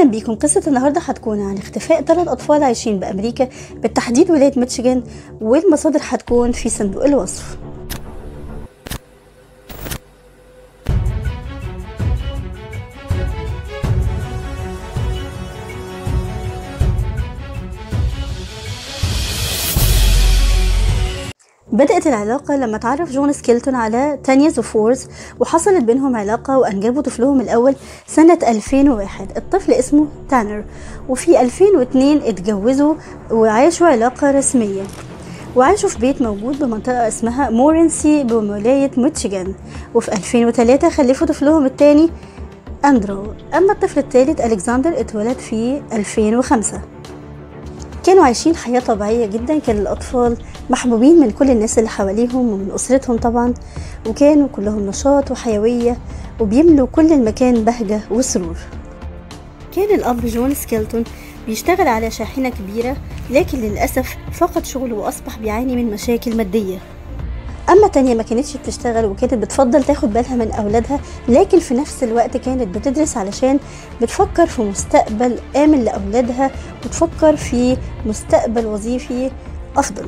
اهلا بيكم. قصه النهارده هتكون عن اختفاء 3 اطفال عايشين بامريكا، بالتحديد ولايه ميشيغان، والمصادر هتكون في صندوق الوصف. بدأت العلاقة لما تعرف جون سكيلتون على تانيا زوفورز، وحصلت بينهم علاقة وأنجبوا طفلهم الأول سنة 2001. الطفل اسمه تانر، وفي 2002 اتجوزوا وعاشوا علاقة رسمية، وعاشوا في بيت موجود بمنطقة اسمها مورنسي بولاية ميشيغان. وفي 2003 خلفوا طفلهم الثاني أندرو. أما الطفل الثالث ألكسندر اتولد في 2005. كانوا عايشين حياة طبيعية جدا، كان الأطفال محبوبين من كل الناس اللي حواليهم ومن أسرتهم طبعا، وكانوا كلهم نشاط وحيوية وبيملوا كل المكان بهجة وسرور. كان الأب جون سكيلتون بيشتغل على شاحنة كبيرة، لكن للأسف فقد شغله وأصبح بيعاني من مشاكل مادية. أما تانيا ما كانتش بتشتغل، وكانت بتفضل تاخد بالها من أولادها، لكن في نفس الوقت كانت بتدرس علشان بتفكر في مستقبل آمن لأولادها وتفكر في مستقبل وظيفي أفضل.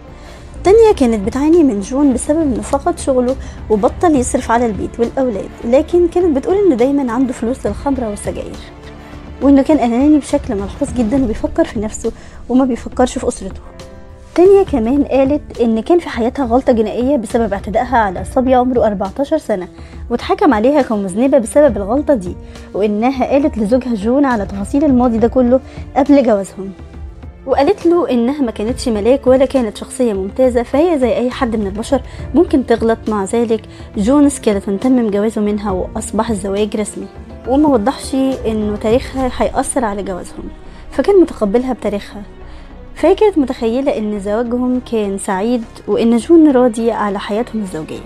تانيا كانت بتعاني من جون بسبب انه فقد شغله وبطل يصرف على البيت والأولاد، لكن كانت بتقول انه دايما عنده فلوس للخمرة والسجاير، وانه كان أناني بشكل ملحوظ جدا وبيفكر في نفسه وما بيفكرش في أسرته. تانيا كمان قالت ان كان في حياتها غلطة جنائية بسبب اعتدائها على صبي عمره 14 سنة، واتحكم عليها كمذنبة بسبب الغلطة دي، وانها قالت لزوجها جون على تفاصيل الماضي ده كله قبل جوازهم، وقالت له انها ما كانتش ملاك ولا كانت شخصية ممتازة، فهي زي اي حد من البشر ممكن تغلط. مع ذلك جون سكيلتون تمم جوازه منها واصبح الزواج رسمي، وما وضحش انه تاريخها هيأثر على جوازهم، فكان متقبلها بتاريخها. فهي كانت متخيلة ان زواجهم كان سعيد وان جون راضي على حياتهم الزوجية.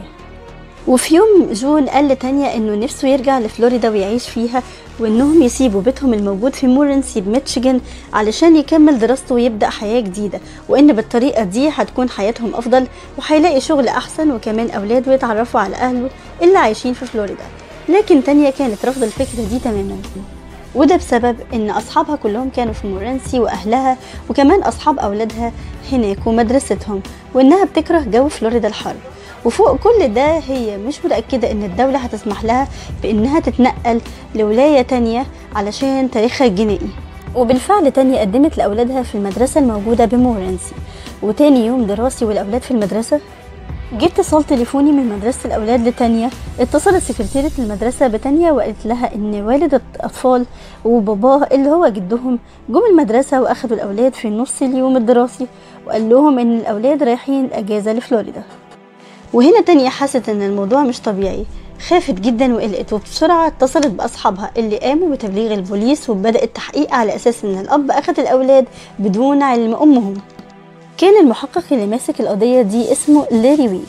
وفي يوم جون قال لتانيا انه نفسه يرجع لفلوريدا ويعيش فيها، وانهم يسيبوا بيتهم الموجود في مورنسي بميشيغان علشان يكمل دراسته ويبدأ حياة جديدة، وان بالطريقة دي هتكون حياتهم افضل وهيلاقي شغل احسن وكمان اولاده يتعرفوا على اهله اللي عايشين في فلوريدا. لكن تانيا كانت رافضة الفكرة دي تماما، وده بسبب ان اصحابها كلهم كانوا في مورنسي واهلها وكمان اصحاب اولادها هناك ومدرستهم، وانها بتكره جو فلوريدا الحر. وفوق كل ده هي مش متأكدة ان الدولة هتسمح لها بانها تتنقل لولاية تانية علشان تاريخها الجنائي. وبالفعل تانيا قدمت لأولادها في المدرسة الموجودة بمورنسي، وتاني يوم دراسي والأولاد في المدرسة جه اتصال تليفوني من مدرسة الأولاد لتانيا. اتصلت سكرتيرة المدرسة بتانيا وقالت لها إن والد الأطفال وباباه اللي هو جدهم جم المدرسة وأخدوا الأولاد في نص اليوم الدراسي، وقال لهم إن الأولاد رايحين أجازة لفلوريدا. وهنا تانيا حست إن الموضوع مش طبيعي، خافت جدا وقلقت، وبسرعة اتصلت بأصحابها اللي قاموا بتبليغ البوليس، وبدأ التحقيق على أساس إن الأب أخد الأولاد بدون علم أمهم. كان المحقق اللي ماسك القضية دي اسمه لاري وي،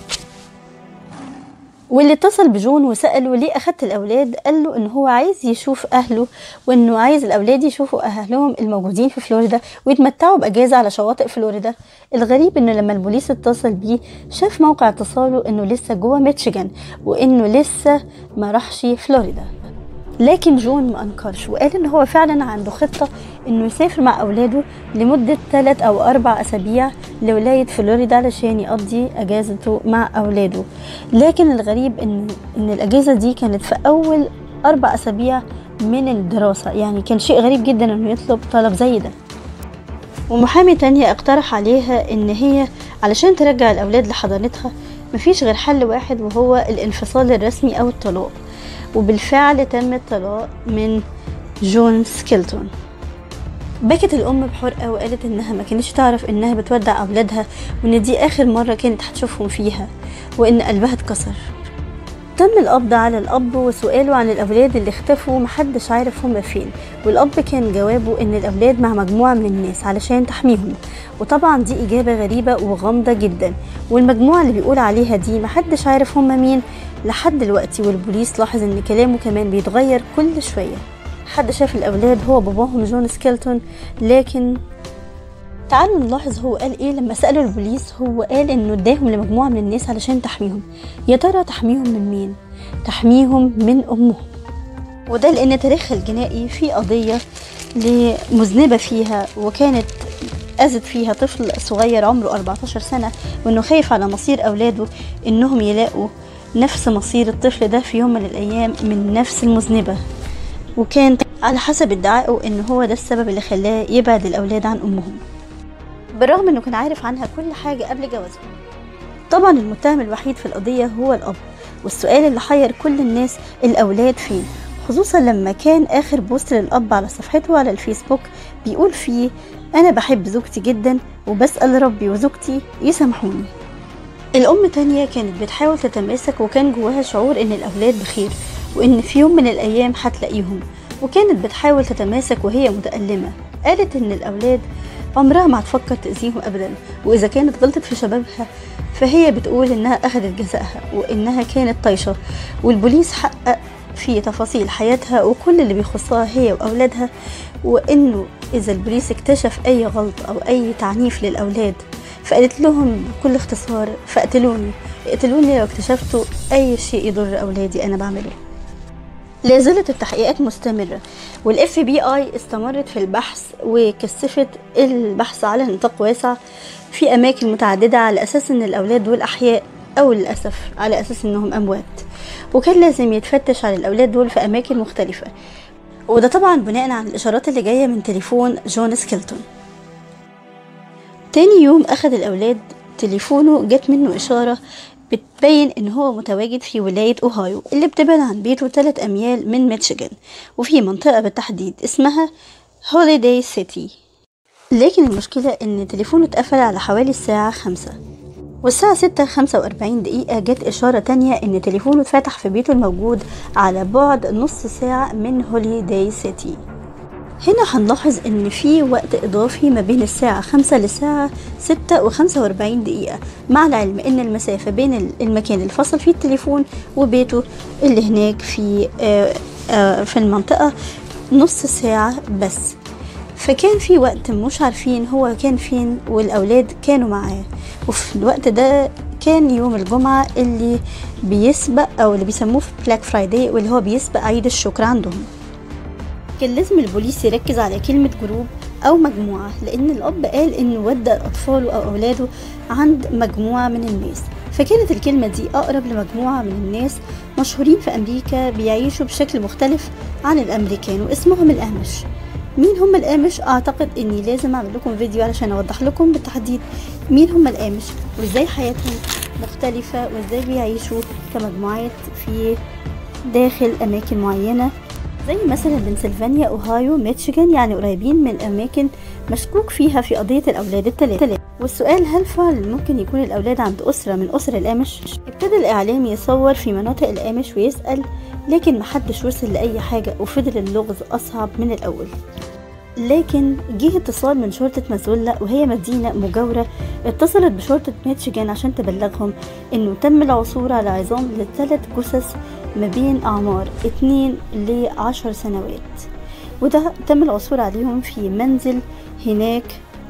واللي اتصل بجون وسأله ليه أخدت الأولاد. قال له إن هو عايز يشوف أهله، وإنه عايز الأولاد يشوفوا أهلهم الموجودين في فلوريدا ويتمتعوا بأجازة على شواطئ فلوريدا. الغريب إنه لما البوليس اتصل بيه شاف موقع اتصاله إنه لسه جوه ميشيغان وإنه لسه ما راحش فلوريدا. لكن جون ما أنكرش وقال إن هو فعلا عنده خطة إنه يسافر مع أولاده لمدة 3 أو 4 أسابيع لولاية فلوريدا علشان يقضي أجازته مع أولاده. لكن الغريب إن الأجازة دي كانت في أول 4 أسابيع من الدراسة، يعني كان شيء غريب جدا إنه يطلب طلب زي ده. ومحامي تانية اقترح عليها إن هي علشان ترجع الأولاد لحضانتها مفيش غير حل واحد، وهو الانفصال الرسمي أو الطلاق. وبالفعل تم الطلاق من جون سكيلتون. بكت الأم بحرقة وقالت إنها ما كانتش تعرف إنها بتودع أولادها، وإن دي آخر مرة كانت هتشوفهم فيها، وإن قلبها اتكسر. تم القبض على الأب وسؤاله عن الأولاد اللي اختفوا، محدش عارف هم فين، والأب كان جوابه إن الأولاد مع مجموعة من الناس علشان تحميهم. وطبعا دي إجابة غريبة وغامضة جدا، والمجموعة اللي بيقول عليها دي محدش عارف هم مين لحد دلوقتي. والبوليس لاحظ إن كلامه كمان بيتغير كل شوية. حد شاف الأولاد هو باباهم جون سكيلتون، لكن تعالوا نلاحظ هو قال ايه لما سألوا البوليس. هو قال انه اداهم لمجموعة من الناس علشان تحميهم. يا ترى تحميهم من مين؟ تحميهم من امهم. وده لأن تاريخها الجنائي في قضية لمذنبة فيها وكانت أذت فيها طفل صغير عمره 14 سنة، وإنه خايف على مصير أولاده إنهم يلاقوا نفس مصير الطفل ده في يوم من الأيام من نفس المذنبة، وكان على حسب ادعائه إن هو ده السبب اللي خلاه يبعد الأولاد عن أمهم، بالرغم إنه كان عارف عنها كل حاجة قبل جوازهم. طبعا المتهم الوحيد في القضية هو الأب، والسؤال اللي حير كل الناس الأولاد فين، خصوصا لما كان آخر بوست للأب على صفحته على الفيسبوك بيقول فيه أنا بحب زوجتي جدا وبسأل ربي وزوجتي يسامحوني. الأم تانية كانت بتحاول تتماسك وكان جواها شعور إن الأولاد بخير وإن في يوم من الأيام هتلاقيهم، وكانت بتحاول تتماسك وهي متألمة. قالت إن الأولاد عمرها ما هتفكر تأذيهم أبدا، وإذا كانت غلطت في شبابها فهي بتقول إنها أخذت جزائها وإنها كانت طايشة، والبوليس حقق في تفاصيل حياتها وكل اللي بيخصها هي وأولادها، وإنه إذا البوليس اكتشف أي غلط أو أي تعنيف للأولاد فقالت لهم بكل اختصار فاقتلوني، اقتلوني لو اكتشفتوا أي شيء يضر أولادي أنا بعمله. لا زالت التحقيقات مستمرة، والاف بي اي استمرت في البحث وكثفت البحث على نطاق واسع في أماكن متعددة على أساس إن الأولاد دول أحياء أو للأسف على أساس إنهم أموات، وكان لازم يتفتش على الأولاد دول في أماكن مختلفة، وده طبعا بناء على الإشارات اللي جاية من تليفون جون سكيلتون. تاني يوم أخذ الأولاد تليفونه جت منه إشارة بتبين إن هو متواجد في ولاية أوهايو اللي بتبعد عن بيته 3 أميال من ميشيغان، وفي منطقة بالتحديد اسمها هوليداي سيتي. لكن المشكلة إن تليفونه اتقفل على حوالي الساعة 5، والساعة 6:45 جت إشارة تانية إن تليفونه اتفتح في بيته الموجود على بعد نص ساعة من هوليداي سيتي. هنا هنلاحظ إن في وقت إضافي ما بين الساعة 5 للساعة 6:45، مع العلم إن المسافة بين المكان اللي فصل فيه التليفون وبيته اللي هناك في المنطقة نص ساعة بس، فكان في وقت مش عارفين هو كان فين والأولاد كانوا معاه. وفي الوقت ده كان يوم الجمعة اللي بيسبق أو اللي بيسموه في بلاك فرايداي، واللي هو بيسبق عيد الشكر عندهم. كان لازم البوليس يركز على كلمة جروب أو مجموعة، لأن الأب قال إنه ودى أطفاله أو أولاده عند مجموعة من الناس، فكانت الكلمة دي أقرب لمجموعة من الناس مشهورين في أمريكا بيعيشوا بشكل مختلف عن الأمريكان واسمهم الآمش. مين هم الآمش؟ أعتقد إني لازم أعمل لكم فيديو علشان أوضح لكم بالتحديد مين هم الآمش وإزاي حياتهم مختلفة وإزاي بيعيشوا كمجموعات في داخل أماكن معينة زي مثلا بنسلفانيا، أوهايو، ميشيغان، يعني قريبين من أماكن مشكوك فيها في قضية الأولاد الثلاثة. والسؤال هل فعلا ممكن يكون الأولاد عند أسرة من أسر الآمش؟ ابتدى الإعلام يصور في مناطق الآمش ويسأل، لكن محدش وصل لأي حاجة وفضل اللغز أصعب من الأول. لكن جه اتصال من شرطة مازولا وهي مدينة مجاورة، اتصلت بشرطة ميشيغان عشان تبلغهم انه تم العثور على عظام ل3 جثث ما بين اعمار 2 ل10 سنوات، وده تم العثور عليهم في منزل هناك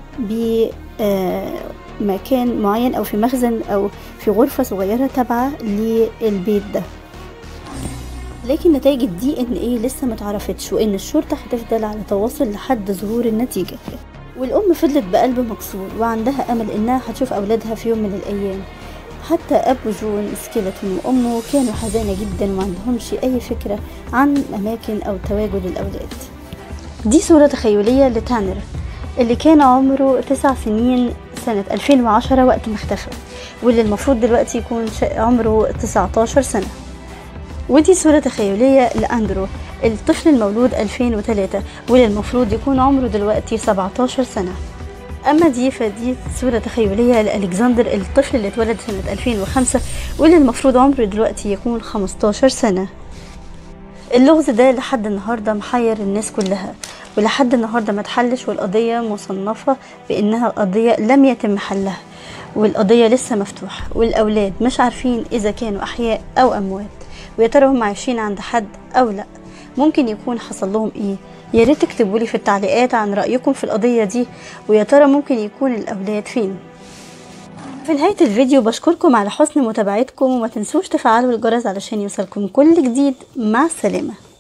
بمكان معين او في مخزن او في غرفة صغيرة تابعة للبيت ده. لكن نتائج DNA لسه متعرفتش، وان الشرطة هتفضل على تواصل لحد ظهور النتيجة. والام فضلت بقلب مكسور وعندها امل انها هتشوف اولادها في يوم من الايام. حتى ابو جون سكيلتون وامه كانوا حزانة جدا وما عندهمش اي فكرة عن اماكن او تواجد الاولاد. دي صورة تخيلية لتانر اللي كان عمره 9 سنين سنة 2010 وقت ما اختفى، واللي المفروض دلوقتي يكون عمره 19 سنة. ودي صورة تخيلية لأندرو الطفل المولود 2003 واللي المفروض يكون عمره دلوقتي 17 سنة. أما فدي صورة تخيلية لألكسندر الطفل اللي اتولد سنة 2005 واللي المفروض عمره دلوقتي يكون 15 سنة. اللغز ده لحد النهاردة محير الناس كلها، ولحد النهاردة ما تحلش، والقضية مصنفة بأنها قضية لم يتم حلها، والقضية لسه مفتوحة، والأولاد مش عارفين إذا كانوا أحياء أو أموات، ويا ترى هم عايشين عند حد أو لأ، ممكن يكون حصل لهم إيه. يا ريت تكتبوا لي في التعليقات عن رأيكم في القضية دي، ويا ترى ممكن يكون الأولاد فين. في نهاية الفيديو بشكركم على حسن متابعتكم، وما تنسوش تفعلوا الجرس علشان يوصلكم كل جديد. مع السلامة.